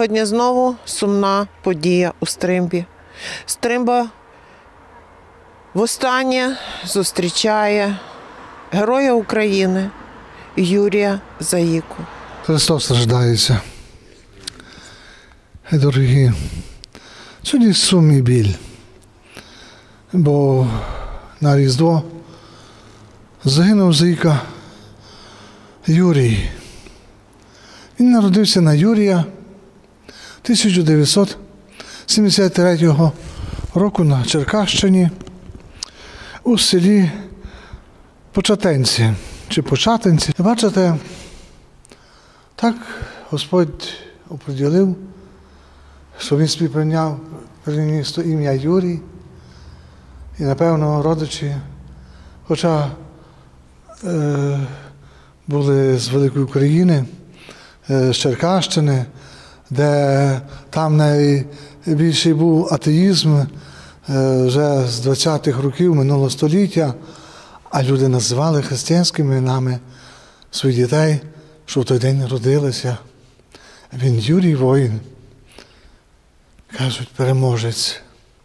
Сьогодні знову сумна подія у Стримбі. Стримба востаннє зустрічає героя України Юрія Заїку. Христос рождається. Дорогі, сьогодні сум і біль, бо на Різдво загинув Заїка Юрій. Він народився на Юрія 1973 року на Черкащині у селі Початенці чи Початинці. Бачите, так Господь оприділив, що він собі прийняв місто ім'я Юрій. І, напевно, родичі, хоча були з Великої України, з Черкащини, де там найбільший був атеїзм вже з 20-х років минулого століття, а люди називали християнськими іменами своїх дітей, що в той день родилися. Він Юрій воїн, кажуть, переможець.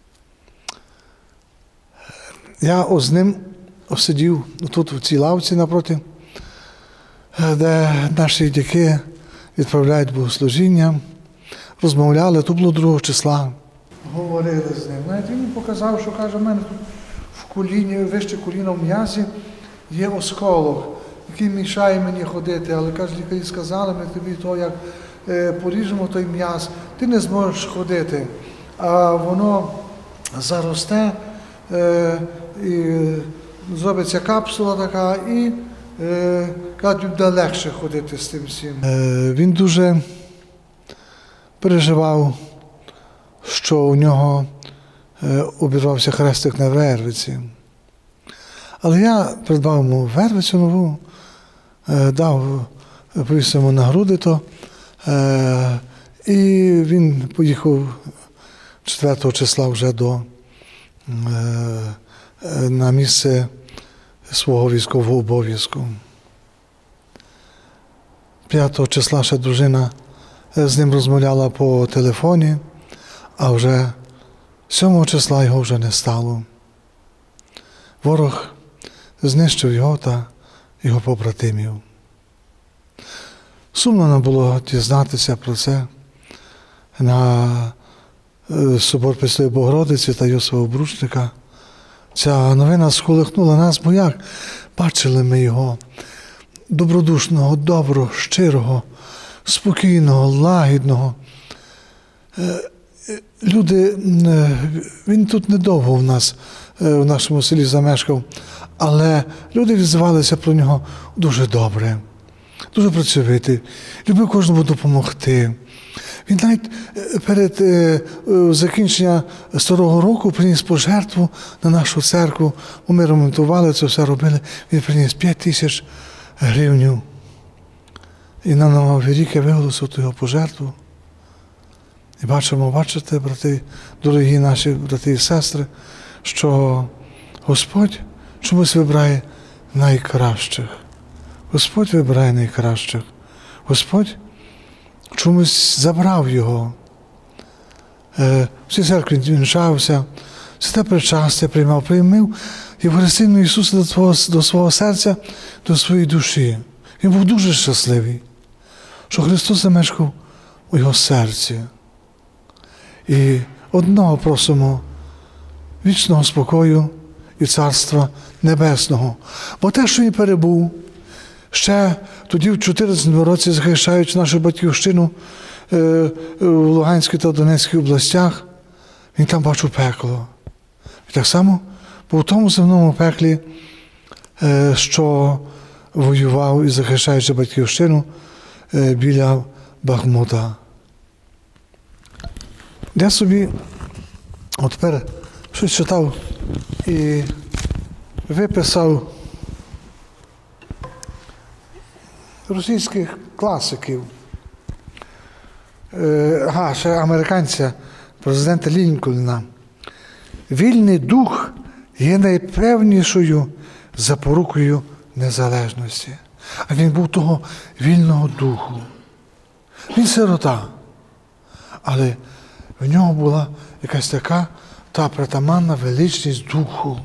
Я з ним сидів тут, в цій лавці напроти, де наші дяки відправляють богослужіння, розмовляли, то було 2 числа. Говорили з ним. Знаєте, він показав, що, каже, в мене тут в коліні, вище коліна в м'язі є осколок, який мішає мені ходити, але, каже, лікарі сказали, ми тобі то, як поріжемо той м'яз, ти не зможеш ходити, а воно заросте, і зробиться капсула така, і кажуть, буде легше ходити з тим всім. Він дуже переживав, що у нього обірвався хрестик на вервиці. Але я придбав йому вервицю нову, дав, повісив йому на груди то, і він поїхав 4 числа вже на місце свого військового обов'язку. 5 числа ще дружина з ним розмовляла по телефоні, а вже 7 числа його вже не стало. Ворог знищив його та його побратимів. Сумно нам було дізнатися про це на собор Пресвятої Богородиці та Йосифа Обручника. Ця новина сколихнула нас, бо як бачили ми його добродушного, доброго, щирого, спокійного, лагідного. Люди, він тут недовго в нас, в нашому селі замешкав, але люди відзивалися про нього дуже добре, дуже працьовитий, любив кожному допомогти. Він навіть перед закінченням старого року приніс пожертву на нашу церкву, бо ми ремонтували, це все робили, він приніс 5 000 гривень. І на Новий рік я виголосив ту його пожертву. І бачите, брати, дорогі наші брати і сестри, що Господь чомусь вибирає найкращих. Господь вибирає найкращих. Господь чомусь забрав його. В цій церкві вінчався, святе причастя приймав Євхаристійну Ісуса до свого серця, до своєї душі. Він був дуже щасливий, що Христос замешкав у його серці. І одного просимо – вічного спокою і Царства Небесного. Бо те, що він перебув, ще тоді в 14-му році, захищаючи нашу батьківщину в Луганській та Донецькій областях, він там бачив пекло. І так само був в тому земному пеклі, що воював і захищаючи батьківщину біля Бахмута. Я собі от тепер щось читав і виписав російських класиків. Ще американця, президента Лінкольна. Вільний дух є найпевнішою запорукою незалежності. А він був того вільного духу. Він сирота. але в нього була якась така та притаманна величність духу.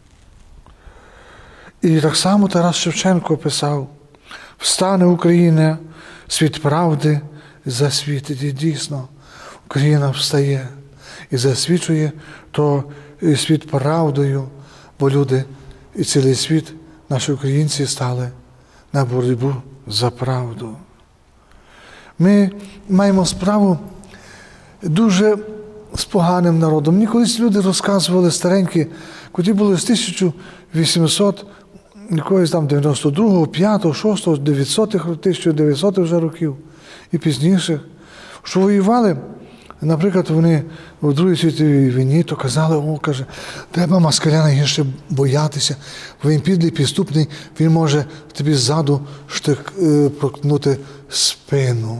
І так само Тарас Шевченко писав: «Встане Україна, світ правди засвітить». І дійсно, Україна встає і засвічує то світ правдою, бо люди і цілий світ, наші українці, стали на боротьбу за правду. Ми маємо справу дуже з поганим народом. Мені колись люди розказували старенькі, котрі були з 1800, якогось там 92-го, 5-го, 6-го, 1900 вже років і пізніше, що воювали. Наприклад, вони у Другій світовій війні, то казали, каже, треба москаля найгірше боятися, бо він підлий, підступний, він може тобі ззаду проткнути спину.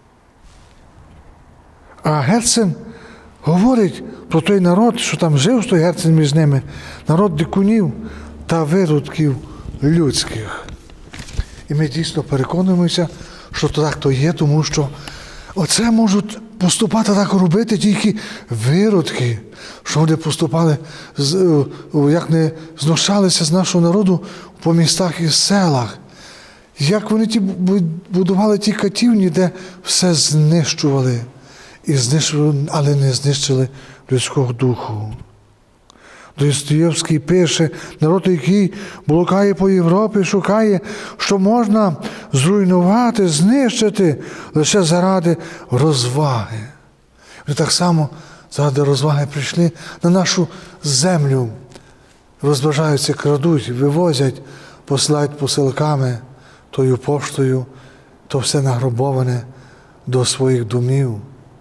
А Герцен говорить про той народ, що там жив той Герцен між ними, народ дикунів та виродків людських. І ми дійсно переконуємося, що так то є, тому що оце можуть поступати так робити тільки виродки, що вони поступали, як не знущалися з нашого народу по містах і селах. Як вони будували ті катівні, де все знищували, але не знищили людського духу. Достоєвський пише: народ, який блукає по Європі, шукає, що можна зруйнувати, знищити лише заради розваги. Вони так само заради розваги прийшли на нашу землю, розбажаються, крадуть, вивозять, посилають посилками, тою поштою, то все награбоване до своїх домів.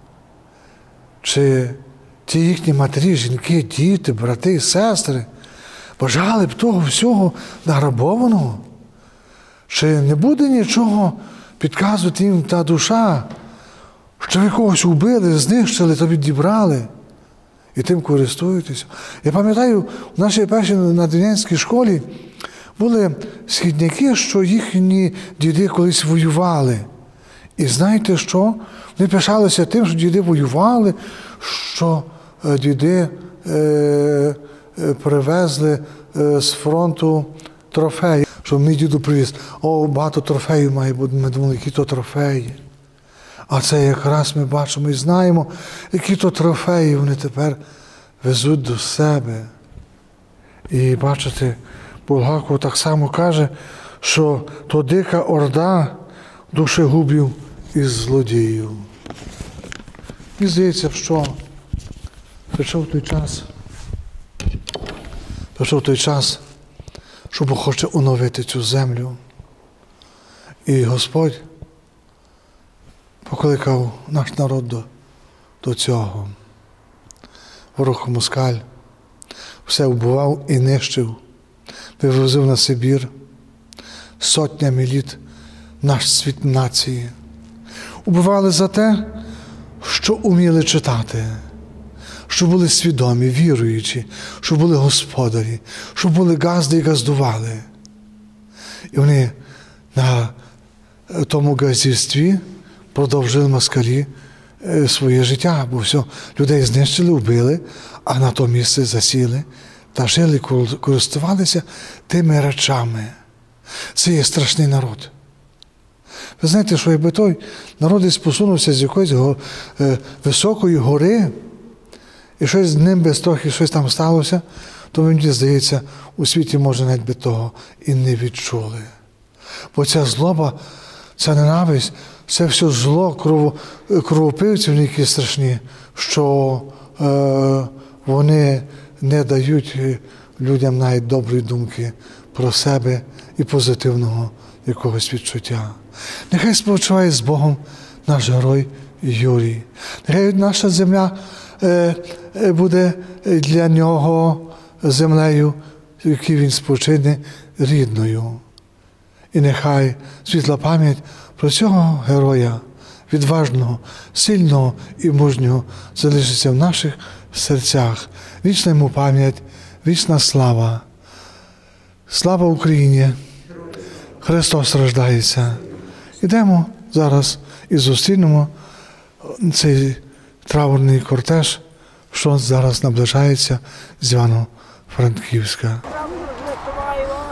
Чи ті їхні матері, жінки, діти, брати, сестри бажали б того всього награбованого? Чи не буде нічого підказувати їм та душа, що ви когось убили, знищили та відібрали і тим користуєтеся? Я пам'ятаю, в нашій першій надвірнянській школі були східняки, що їхні діди колись воювали. І знаєте що? Вони пишалися тим, що діди воювали, що діди привезли з фронту трофеї. Що мій діду привіз, багато трофеїв має бути, ми думали, які то трофеї. А це якраз ми бачимо і знаємо, які то трофеї вони тепер везуть до себе. І бачите, Булгаков так само каже, що то дика орда душегубів і злодіїв. І здається, що прийшов той час, що Бог хоче оновити цю землю. І Господь покликав наш народ до цього. Ворог москаль все вбивав і нищив, вивозив на Сибір сотнями літ наш світ нації. Убивали за те, що уміли читати, що були свідомі, віруючі, що були господарі, що були газди і газдували. І вони на тому газдівстві продовжили москалі своє життя, бо все, людей знищили, вбили, а на то місце засіли та жили, користувалися тими речами. Це є страшний народ. Ви знаєте, що якби той народ посунувся з якоїсь високої гори, і щось з ним без трохи щось там сталося, то мені здається, у світі, може, навіть би того і не відчули. Бо ця злоба, ця ненависть, це все зло кровопивців, які страшні, що вони не дають людям навіть доброї думки про себе і позитивного якогось відчуття. Нехай спочиває з Богом наш герой Юрій. Нехай наша земля буде для нього землею, в якій він спочине, рідною. І нехай світла пам'ять про цього героя, відважного, сильного і мужнього, залишиться в наших серцях. Вічна йому пам'ять, вічна слава. Слава Україні! Христос рождається. Ідемо зараз і зустрінемо траурний кортеж, що зараз наближається з Івано-Франківська. Миколаєва,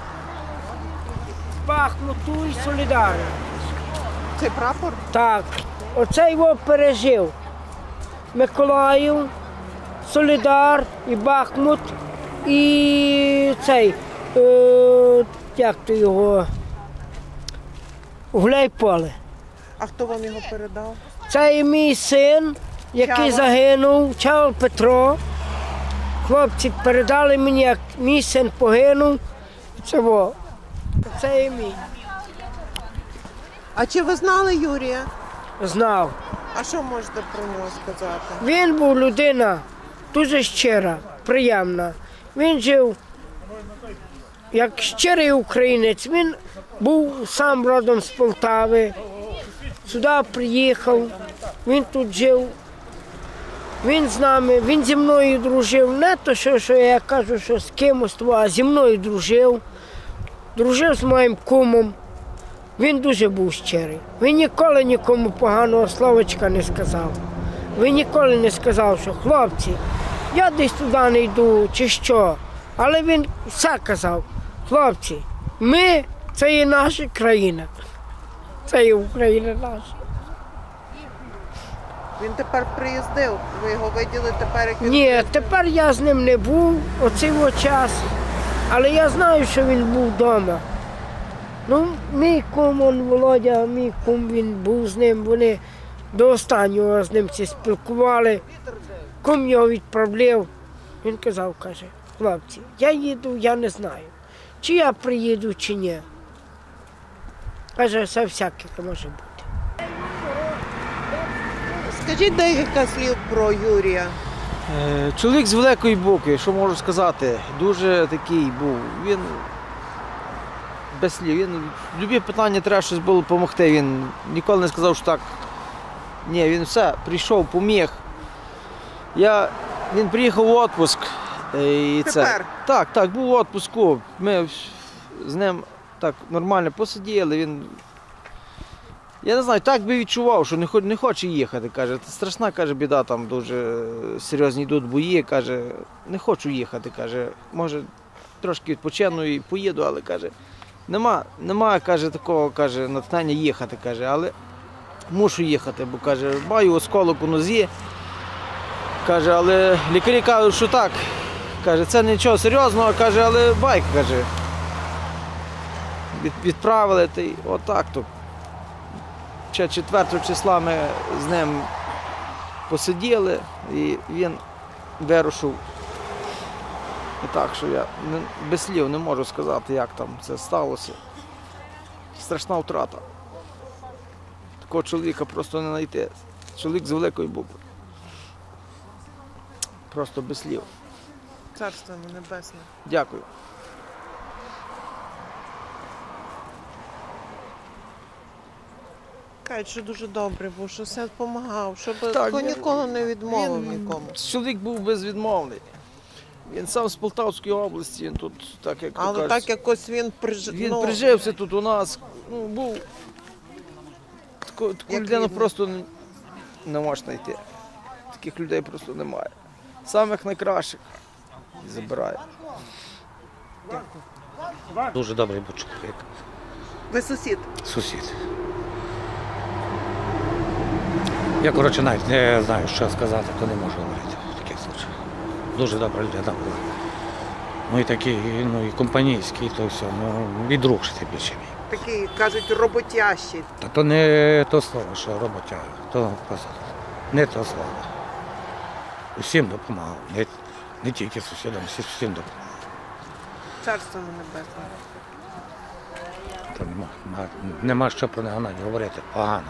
Бахмуту і Солідар. Цей прапор? Так, оце його пережив. Миколаїв, Солідар і Бахмут і цей, як то його, Гуляйполе. А хто вам його передав? Це і мій син, який Чава. загинув, Чав Петро. Хлопці передали мені, як мій син загинув. Це і мій. А чи ви знали Юрія? Знав. А що можете про нього сказати? Він був людина дуже щира, приємна. Він жив як щирий українець. Він був сам родом з Полтави. Сюди приїхав, він тут жив. Він з нами, він зі мною дружив. Не то, що я кажу, що з кимось, а зі мною дружив. Дружив з моїм кумом. Він дуже був щирий. Він ніколи нікому поганого словечка не сказав. Він ніколи не сказав, що хлопці, я десь туди не йду чи що. Але він все казав, хлопці, ми це є наша країна. Це є Україна наша. Він тепер приїздив, ви його виділи тепер, як він Ні, приїздив? тепер я з ним не був оцей час, але я знаю, що він був вдома. Ну, мій кум, Володя, мій кум, він був з ним, вони до останнього з ним всі спілкували. Кум його відправляв. Він казав, каже, хлопці, я їду, я не знаю, чи я приїду, чи ні. Каже, все всяке може бути. Скажіть декілька слів про Юрія. Чоловік з великої букви, що можу сказати, дуже такий був. Він без слів. Він любі питання треба щось було допомогти. Він ніколи не сказав, що так. Ні, він все, прийшов, поміг. Він приїхав в відпуск. І Тепер? Так, був у відпуску. Ми з ним так нормально посиділи. Він, я не знаю, так би відчував, що не хоче їхати. Каже, страшна, каже, біда, там дуже серйозні йдуть бої. Каже, не хочу їхати. Каже, може трошки відпочину і поїду, але каже, нема, каже, такого, каже, натхнення їхати, каже, але мушу їхати, бо каже, маю осколок у нозі. Каже, але лікарі кажуть, що так. Каже, це нічого серйозного, каже, але байк, каже. Відправили, та й отак то. 4 числа ми з ним посиділи, і він вирушив. І так, що я без слів не можу сказати, як там це сталося. Страшна втрата. Такого чоловіка просто не знайти. Чоловік з великої букви. Просто без слів. Царство небесне. Дякую. Кажуть, що дуже добре був, що все допомагав, щоб Так, ніколи не відмовив нікому. Чоловік був безвідмовний. Він сам з Полтавської області, він тут, так як Але кажуть, так якось він він прижився тут у нас. Ну, був таку Як людину рідний. просто не можна знайти. Таких людей просто немає. Самих найкращих забирає. Дуже добрий був чоловік, Ви сусід? сусід. Я, коротше, навіть не знаю, що сказати, то не можу говорити в таких случаях. Дуже добра людина була. Ну і такий, ну і компанійський, то все, ну і друг ще більше мій. Такий, кажуть, роботящий. Та то не то слово, що роботяга, то просто не то слово. Усім допомагав, не тільки сусідам, всім допомагав. Царство небесне. То нема що про нього навіть говорити погано.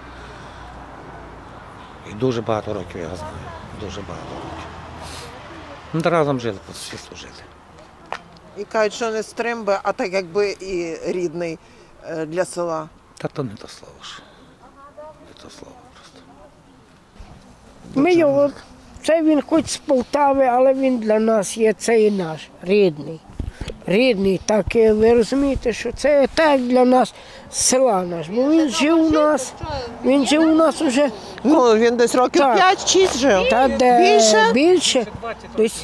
І дуже багато років я його знаю. Дуже багато років. Ну, та разом жили, по сусідству жили. І кажуть, що не стримби, а так якби і рідний для села. Та то не то слово ж. Не то слово просто. Ми його, це він хоч з Полтави, але він для нас є, це і наш рідний. рідний, так ви розумієте, що це так для нас села наш. Бо він жив у нас уже Ну, він десь років Так. 5-6 жив. та де Більше? більше десь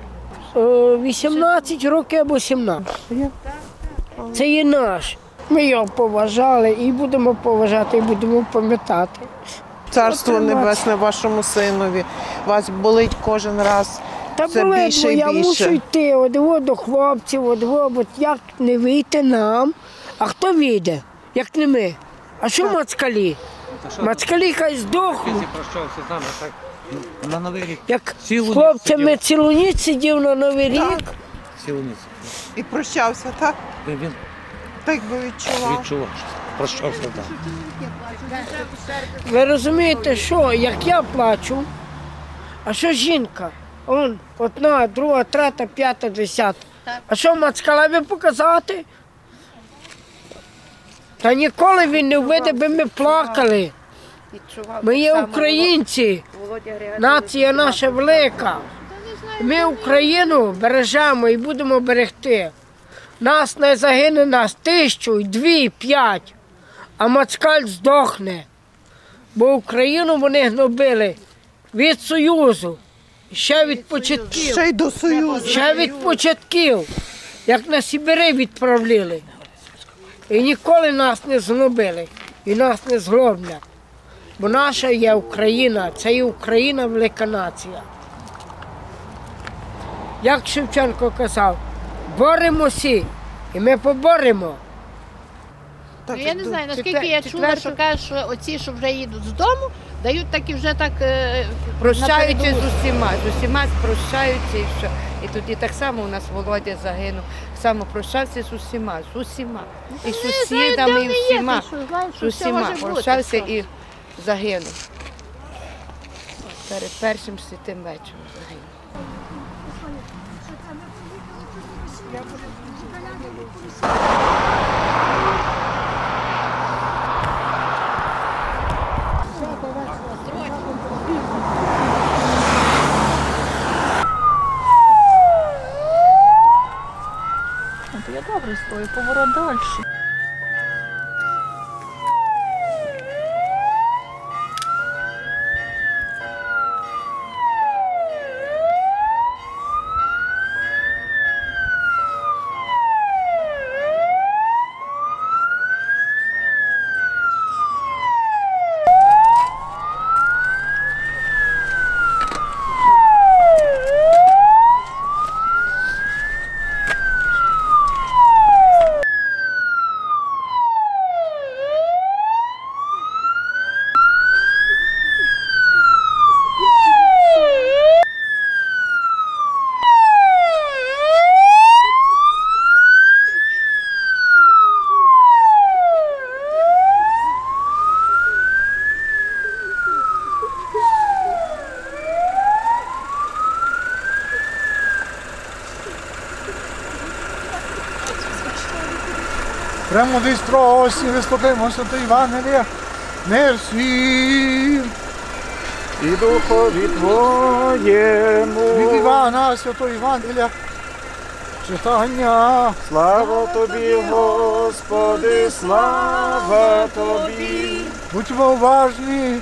18 років або 17. Це є наш. Ми його поважали і будемо поважати, і будемо пам'ятати. Царство Отримати. небесне вашому синові. Вас болить кожен раз Та все болить, більше бо і я мушу більше. йти до хлопців, бо як не вийти нам, а хто вийде, як не ми? А що мацкалі? Мацкалі хай здохнуть. Прощався з нами так на Новий рік. Як Цілу з ніч хлопцями сидів. цілу ніч сидів на Новий рік, Цілу ніч. І прощався, так? Він Так би відчував. відчував, що прощався так. ви розумієте, що як я плачу, а що жінка? Он, одна, друга, третя, п'ята, десята. А що мацкалеві показати? Та ніколи він не вийде, би ми плакали. Ми є українці, нація наша велика. Ми Україну бережемо і будемо берегти. Нас не загине нас 1000, 2, 5, а мацкаль здохне. Бо Україну вони гнобили від Союзу, ще від початків. Ще й до Союзу. Ще від початків, як на Сибири відправляли. І ніколи нас не згнобили, і нас не згноблять. Бо наша є Україна, це є Україна велика нація. Як Шевченко казав, боремося, і ми поборемо. Так, Ну, я не знаю, наскільки Четвер- я чула, четверте- що кажуть, що оці, що вже їдуть з дому, дають так і вже так Прощаються напередодні. з усіма прощаються і все. І тоді так само у нас Володя загинув, само прощався з усіма. І з сусідами, і всіма. З усіма прощався і загинув. Перед першим святим вечором загинув. Я добре стою, поворот далі. Премудрість тросі, вислухаймо Святе Євангелія, мир всім. І духові твоєму. Від Івана, Святого Євангелія, читання. Слава тобі, Господи, слава тобі. Будьмо уважні.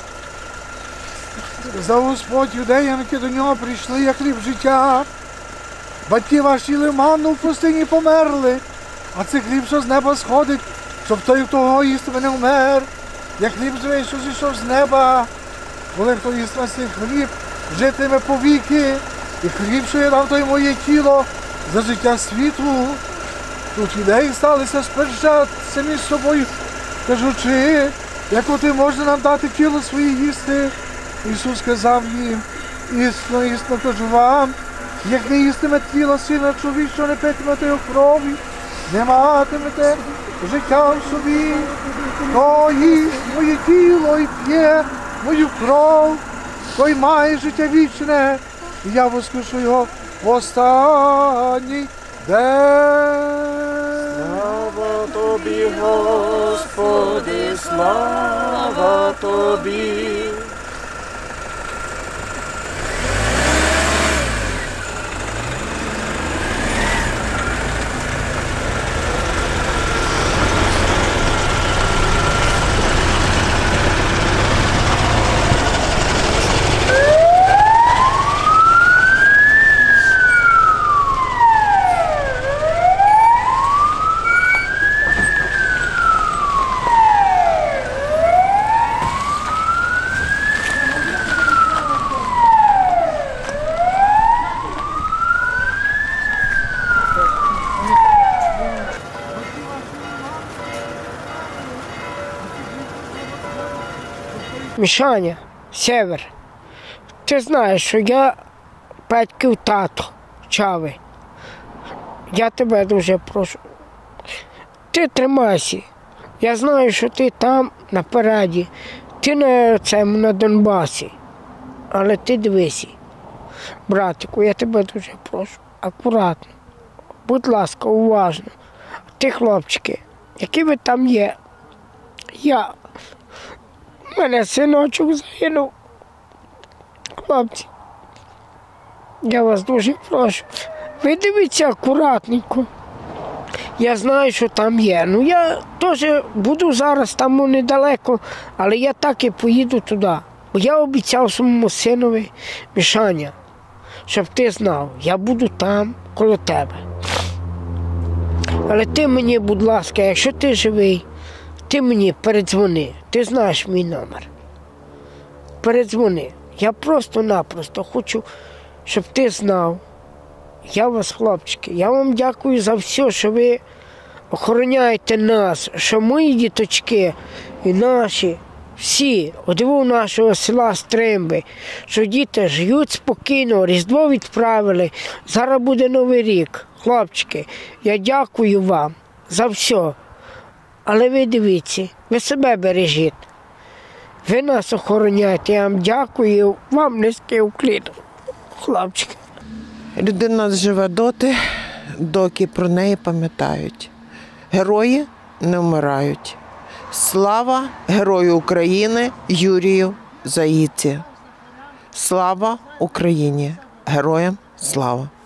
За Господь юдеям, які до нього прийшли, як хліб життя. Батьки ваші лиману в пустині померли, а це хліб, що з неба сходить, щоб той, хто його їстиме, не вмер. Як хліб живий, що зійшов з неба. Коли хто їстиме цей хліб, житиме повіки. І хліб, що я дав, то й моє тіло за життя світу. Тут юдеї сталися сперечати самі з собою, кажучи, як ти можна нам дати тіло своє їсти. Ісус сказав їм, істинно, істинно кажу вам, як не їстиме тіло Сина чоловічого, не питимете його крові, не матимете життя в собі. Хто їсть моє тіло і п'є мою кров, той має життя вічне, і я воскрешу його в останній день. Слава тобі, Господи, слава тобі. Мішаня, Север, ти знаєш, що я Петьків тато, Чави. Я тебе дуже прошу. Ти тримайся. Я знаю, що ти там, напереді. Ти на Донбасі. Але ти дивися. Братику, я тебе дуже прошу. Акуратно. Будь ласка, уважно. Ти, хлопчики, які ви там є? У мене синочок загинув. Хлопці, я вас дуже прошу. Ви дивіться акуратненько. Я знаю, що там є. Ну, я теж буду зараз там недалеко, але я так і поїду туди. Бо я обіцяв своєму синові, Мішаня, щоб ти знав, я буду там, коло тебе. Але ти мені, будь ласка, якщо ти живий, ти мені передзвони. Ти знаєш мій номер. Передзвони. Я просто-напросто хочу, щоб ти знав. Я вас, хлопчики, я вам дякую за все, що ви охороняєте нас, що мої діточки і наші, всі, одиву нашого села Стримби, що діти живуть спокійно, Різдво відправили, зараз буде Новий рік. Хлопчики, я дякую вам за все. Але ви дивіться, ви себе бережіть. Ви нас охороняєте, я вам дякую, вам низький уклін, хлопчики. Людина живе доти, доки про неї пам'ятають. Герої не вмирають. Слава Герою України Юрію Заїці. Слава Україні! Героям слава!